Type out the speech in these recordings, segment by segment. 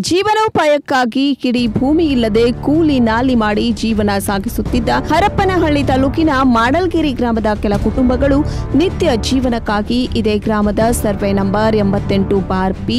ಜೀವನೋಪಾಯಕ್ಕಾಗಿ ಕಿಡಿ ಭೂಮಿ ಇಲ್ಲದೆ ಕೂಲಿ ನಾಲಿ ಮಾಡಿ ಜೀವನ ಸಾಗಿಸುತ್ತಿದ್ದ ಹರಪನಹಳ್ಳಿ ತಾಲೂಕಿನ ಮಾಡಲ್ಗಿರಿ ಗ್ರಾಮದ ಕೆಲ ಕುಟುಂಬಗಳು ನಿತ್ಯ ಜೀವನಕ್ಕಾಗಿ ಇದೇ ಗ್ರಾಮದ ಸರ್ವೆ ನಂಬರ್ 88/P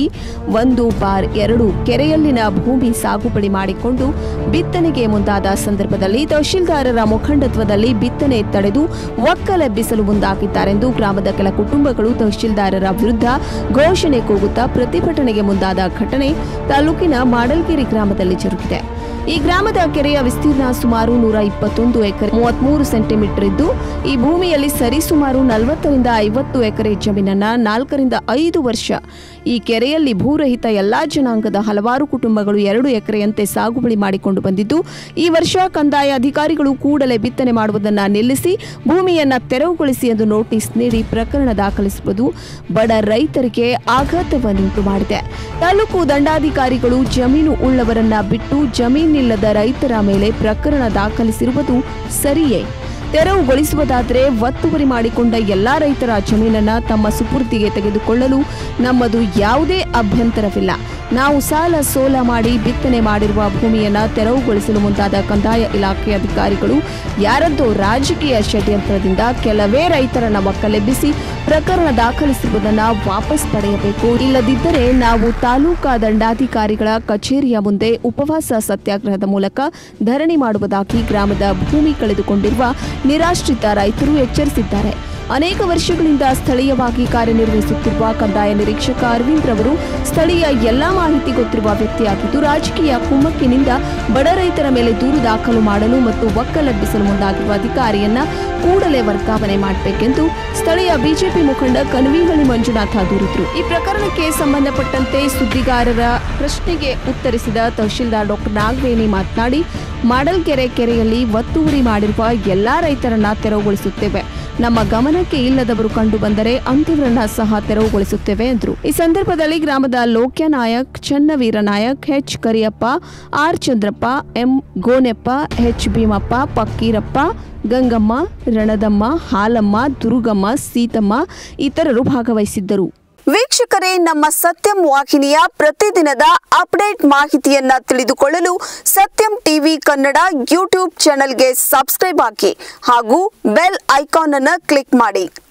1/2 ಕೆರೆಯಲ್ಲಿನ ಭೂಮಿ ಸಾಗುವಳಿ ಮಾಡಿಕೊಂಡು ಬಿತ್ತನೆಗೆ ಮುಂದಾದ ಸಂದರ್ಭದಲ್ಲಿ ತಹಶೀಲ್ದಾರರ ಮುಖಂಡತ್ವದಲ್ಲಿ ಬಿತ್ತನೆ ತಡೆದು ಒಕ್ಕಲೆಬ್ಬಿಸಲು ಮುಂದಾಗಿದ್ದಾರೆಂದು ಗ್ರಾಮದ ಕೆಲ ಕುಟುಂಬಗಳು ತಹಶೀಲ್ದಾರರ ವಿರುದ್ಧ ಘೋಷಣೆ ಕೂಗುತ್ತಾ ಪ್ರತಿಭಟನೆಗೆ ಮುಂದಾದ ಘಟನೆ ತಾಲೂಕಿನ ಮಾಡಲ್ಗಿರಿ ಗ್ರಾಮದಲ್ಲಿ ಜರುಗಿದೆ। ಈ ಗ್ರಾಮದ ಕೆರೆಯ ವಿಸ್ತೀರ್ಣ ಸುಮಾರು 121 ಎಕರೆ 33 ಸೆಂಟಿಮೀಟರ್ ಇದ್ದು ಈ ಭೂಮಿಯಲ್ಲಿ ಸರಿಸುಮಾರು 40 ರಿಂದ 50 ಎಕರೆ ಜಮೀನನ್ನ 4 ರಿಂದ 5 ವರ್ಷ ಈ ಕೆರೆಯಲ್ಲಿ ಭೂರಹಿತ ಎಲ್ಲಾ ಜನಾಂಗದ ಹಲವಾರು ಕುಟುಂಬಗಳು 2 ಎಕರೆಯಂತೆ ಸಾಗುವಳಿ ಮಾಡಿಕೊಂಡು ಬಂದಿದ್ದು ಈ ವರ್ಷ ಕಂದಾಯ ಅಧಿಕಾರಿಗಳು ಕೂಡಲೇ ಬಿತ್ತನೆ ಮಾಡುವುದನ್ನು ನಿಲ್ಲಿಸಿ ಭೂಮಿಯನ್ನ ತೆರವುಗೊಳಿಸಿ ಎಂದು ನೋಟಿಸ್ ನೀಡಿ ಪ್ರಕರಣ ದಾಖಲಿಸುವುದು ಬಡ ರೈತರಿಗೆ ಆಘಾತವನ್ನುಂಟು ಮಾಡಿದೆ। ತಾಲೂಕು ದಂಡಾಧಿಕಾರಿಗಳು ಜಮೀನು ಉಳ್ಳವರನ್ನ ಬಿಟ್ಟು ಜಮೀನಿಲ್ಲದ ರೈತರ ಮೇಲೆ ಪ್ರಕರಣ ದಾಖಲಿಸಿರುವುದು ಸರಿಯೇ? ತೆರವುಗೊಳಿಸುವುದಾದರೆ ಒತ್ತುವರಿ ಮಾಡಿಕೊಂಡ ಎಲ್ಲಾ ರೈತರ ಜಮೀನನ್ನ ತಮ್ಮ ಸುಪುರ್ದಿಗೆ ತೆಗೆದುಕೊಳ್ಳಲು ನಮ್ಮದು ಯಾವುದೇ ಅಭ್ಯಂತರವಿಲ್ಲ। ನಾವು ಸಾಲ ಸೋಲ ಮಾಡಿ ಬಿತ್ತನೆ ಮಾಡಿರುವ ಭೂಮಿಯನ್ನ ತೆರವುಗೊಳಿಸಲು ಮುಂದಾದ ಕಂದಾಯ ಇಲಾಖೆ ಅಧಿಕಾರಿಗಳು ಯಾರದ್ದೋ ರಾಜಕೀಯ ಷಡ್ಯಂತ್ರದಿಂದ ಕೆಲವೇ ರೈತರನ್ನ ಒಕ್ಕಲೆಬ್ಬಿಸಿ ಪ್ರಕರಣ ದಾಖಲಿಸಿರುವುದನ್ನು ವಾಪಸ್ ಪಡೆಯಬೇಕು, ಇಲ್ಲದಿದ್ದರೆ ನಾವು ತಾಲೂಕಾ ದಂಡಾಧಿಕಾರಿಗಳ ಕಚೇರಿಯ ಮುಂದೆ ಉಪವಾಸ ಸತ್ಯಾಗ್ರಹದ ಮೂಲಕ ಧರಣಿ ಮಾಡುವುದಾಗಿ ಗ್ರಾಮದ ಭೂಮಿ ಕಳೆದುಕೊಂಡಿರುವ ನಿರಾಶ್ರಿತ ರೈತರು ಎಚ್ಚರಿಸಿದ್ದಾರೆ। ಅನೇಕ ವರ್ಷಗಳಿಂದ ಸ್ಥಳೀಯವಾಗಿ ಕಾರ್ಯನಿರ್ವಹಿಸುತ್ತಿರುವ ಕಂದಾಯ ನಿರೀಕ್ಷಕ ಅರವಿಂದ್ ರವರು ಸ್ಥಳೀಯ ಎಲ್ಲಾ ಮಾಹಿತಿ ಗೊತ್ತಿರುವ ವ್ಯಕ್ತಿಯಾಗಿದ್ದು ರಾಜಕೀಯ ಕುಮ್ಮಕ್ಕಿನಿಂದ ಬಡ ರೈತರ ಮೇಲೆ ದೂರು ದಾಖಲು ಮಾಡಲು ಮತ್ತು ಒಕ್ಕಲೆಬ್ಬಿಸಲು ಮುಂದಾಗಿರುವ ಅಧಿಕಾರಿಯನ್ನ ಕೂಡಲೇ ವರ್ಗಾವಣೆ ಮಾಡಬೇಕೆಂದು ಸ್ಥಳೀಯ ಬಿಜೆಪಿ ಮುಖಂಡ ಕನವಿಹಳ್ಳಿ ಮಂಜುನಾಥ ದೂರಿದರು। ಈ ಪ್ರಕರಣಕ್ಕೆ ಸಂಬಂಧಪಟ್ಟಂತೆ ಸುದ್ದಿಗಾರರ ಪ್ರಶ್ನೆಗೆ ಉತ್ತರಿಸಿದ ತಹಶೀಲ್ದಾರ್ ಡಾಕ್ಟರ್ ನಾಗವೇಣಿ ಮಾತನಾಡಿ, ಮಾಡಲ್ಕೆರೆ ಕೆರೆಯಲ್ಲಿ ಒತ್ತುವರಿ ಮಾಡಿರುವ ಎಲ್ಲಾ ರೈತರನ್ನ ತೆರವುಗೊಳಿಸುತ್ತೇವೆ, ನಮ್ಮ ಗಮನಕ್ಕೆ ಇಲ್ಲದವರು ಕಂಡು ಬಂದರೆ ಅಂತವರನ್ನ ಸಹ ತೆರವುಗೊಳಿಸುತ್ತೇವೆ ಎಂದರು। ಈ ಸಂದರ್ಭದಲ್ಲಿ ಗ್ರಾಮದ Lokya Nayak, Channaveera Nayak, H Kariyappa, R Chandrappa, M Goneppa, H Bheemappa, Pakkirappa, Gangamma, Ranadamma, Halamma, Durgamma, Seetamma ಇತರರು ಭಾಗವಹಿಸಿದ್ದರು। ವೀಕ್ಷಕರೇ, ನಮ್ಮ ಸತ್ಯಂ ವಾಹಿನಿಯ ಪ್ರತಿದಿನದ ಅಪ್ಡೇಟ್ ಮಾಹಿತಿಯನ್ನ ತಿಳಿದುಕೊಳ್ಳಲು ಸತ್ಯಂ ಟಿವಿ ಕನ್ನಡ ಯೂಟ್ಯೂಬ್ ಚಾನೆಲ್ಗೆ ಸಬ್ಸ್ಕ್ರೈಬ್ ಆಗಿ ಹಾಗೂ ಬೆಲ್ ಐಕಾನ್ ಅನ್ನು ಕ್ಲಿಕ್ ಮಾಡಿ।